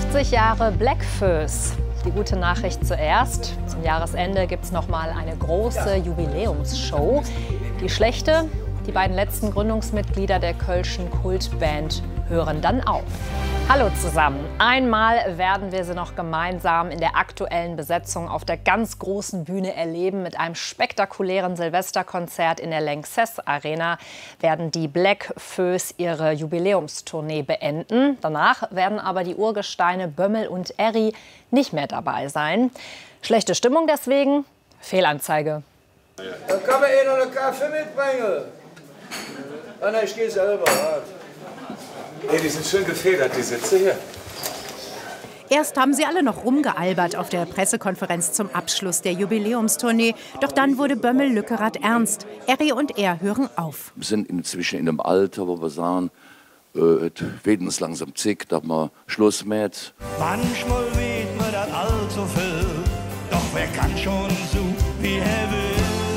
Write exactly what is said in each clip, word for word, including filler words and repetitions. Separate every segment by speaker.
Speaker 1: fünfzig Jahre Bläckfoes. Die gute Nachricht zuerst. Zum Jahresende gibt es noch mal eine große Jubiläumsshow. Die schlechte: die beiden letzten Gründungsmitglieder der Kölschen Kultband hören dann auf. Hallo zusammen. Einmal werden wir sie noch gemeinsam in der aktuellen Besetzung auf der ganz großen Bühne erleben. Mit einem spektakulären Silvesterkonzert in der Lanxess Arena werden die Bläckfoes ihre Jubiläumstournee beenden. Danach werden aber die Urgesteine Bömmel und Erri nicht mehr dabei sein. Schlechte Stimmung deswegen? Fehlanzeige.
Speaker 2: Da kann man eh noch einen Kaffee mitbringen. Ah, nein, ich gehe selber.
Speaker 3: Hey, die sind schön gefedert, die Sitze hier.
Speaker 4: Erst haben sie alle noch rumgealbert auf der Pressekonferenz zum Abschluss der Jubiläumstournee. Doch dann wurde Bömmel Lückerath ernst. Erri und er hören auf.
Speaker 5: Wir sind inzwischen in einem Alter, wo wir sagen, äh, es wird uns langsam zick, dass man Schluss mit.
Speaker 6: Manchmal weht mir das allzu viel, doch wer kann schon so, wie er will.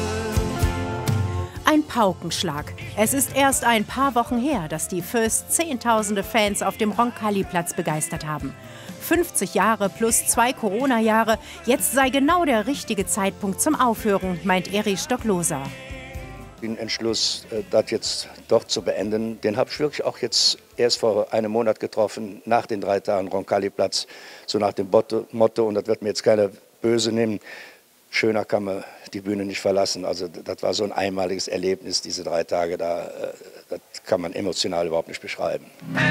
Speaker 4: Ein Paukenschlag. Es ist erst ein paar Wochen her, dass die Foes zehntausende Fans auf dem Roncalli-Platz begeistert haben. fünfzig Jahre plus zwei Corona-Jahre. Jetzt sei genau der richtige Zeitpunkt zum Aufhören, meint Erri Stocklosa.
Speaker 7: Den Entschluss, das jetzt doch zu beenden, den habe ich wirklich auch jetzt erst vor einem Monat getroffen, nach den drei Tagen Roncalli-Platz, so nach dem Motto, und das wird mir jetzt keiner böse nehmen, schöner kann man die Bühne nicht verlassen. Also das war so ein einmaliges Erlebnis, diese drei Tage, da, das kann man emotional überhaupt nicht beschreiben.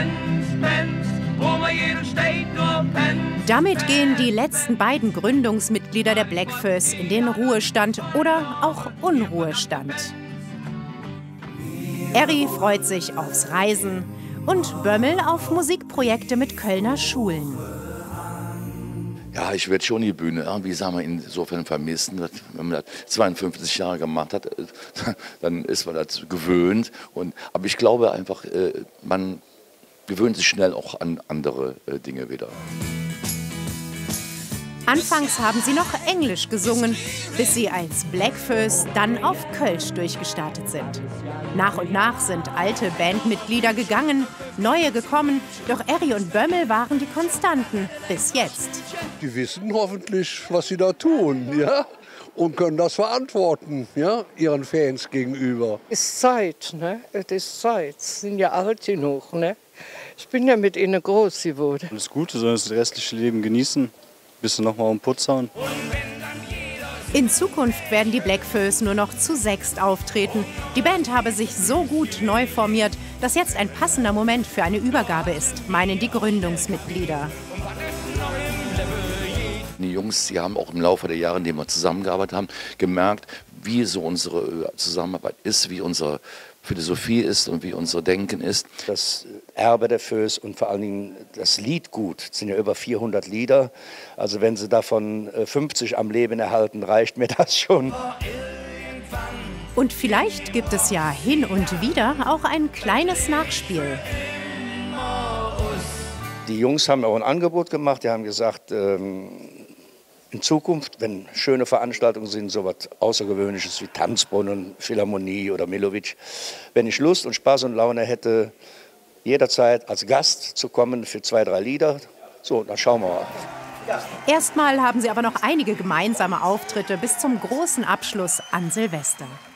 Speaker 4: Damit gehen die letzten beiden Gründungsmitglieder der Bläckfoes in den Ruhestand oder auch Unruhestand. Erri freut sich aufs Reisen und Bömmel auf Musikprojekte mit Kölner Schulen.
Speaker 5: Ja, ich werde schon die Bühne irgendwie, sagen wir, insofern vermissen. Dass, wenn man das zweiundfünfzig Jahre gemacht hat, dann ist man das gewöhnt. Und, aber ich glaube einfach, man gewöhnt sich schnell auch an andere Dinge wieder.
Speaker 4: Anfangs haben sie noch Englisch gesungen, bis sie als Bläckfoes dann auf Kölsch durchgestartet sind. Nach und nach sind alte Bandmitglieder gegangen, neue gekommen, doch Erri und Bömmel waren die Konstanten bis jetzt.
Speaker 8: Die wissen hoffentlich, was sie da tun, ja, und können das verantworten, ja, ihren Fans gegenüber.
Speaker 9: Es ist Zeit, ne? Es ist Zeit. Sie sind ja alt genug, ne? Ich bin ja mit ihnen groß geworden.
Speaker 10: Alles Gute, sollen das restliche Leben genießen. Bist du noch mal am Putzhauen?
Speaker 4: In Zukunft werden die Bläckfoes nur noch zu sechst auftreten. Die Band habe sich so gut neu formiert, dass jetzt ein passender Moment für eine Übergabe ist, meinen die Gründungsmitglieder.
Speaker 5: Die Jungs, die haben auch im Laufe der Jahre, in denen wir zusammengearbeitet haben, gemerkt, wie so unsere Zusammenarbeit ist, wie unsere Philosophie ist und wie unser Denken ist.
Speaker 7: Das Erbe der Foes und vor allen Dingen das Liedgut, es sind ja über vierhundert Lieder. Also wenn sie davon fünfzig am Leben erhalten, reicht mir das schon.
Speaker 4: Und vielleicht gibt es ja hin und wieder auch ein kleines Nachspiel.
Speaker 7: Die Jungs haben auch ein Angebot gemacht, die haben gesagt, ähm, in Zukunft, wenn schöne Veranstaltungen sind, so was Außergewöhnliches wie Tanzbrunnen, Philharmonie oder Milovic, wenn ich Lust und Spaß und Laune hätte, jederzeit als Gast zu kommen für zwei, drei Lieder, so, dann schauen wir mal.
Speaker 4: Erstmal haben sie aber noch einige gemeinsame Auftritte bis zum großen Abschluss an Silvester.